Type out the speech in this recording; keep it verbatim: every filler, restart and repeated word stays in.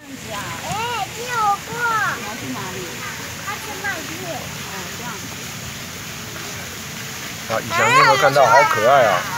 子啊？ 哎，听我过。 你要去哪里？ 他去麦片。 哦，这样。 啊，以翔，你有没有看到？好可爱啊！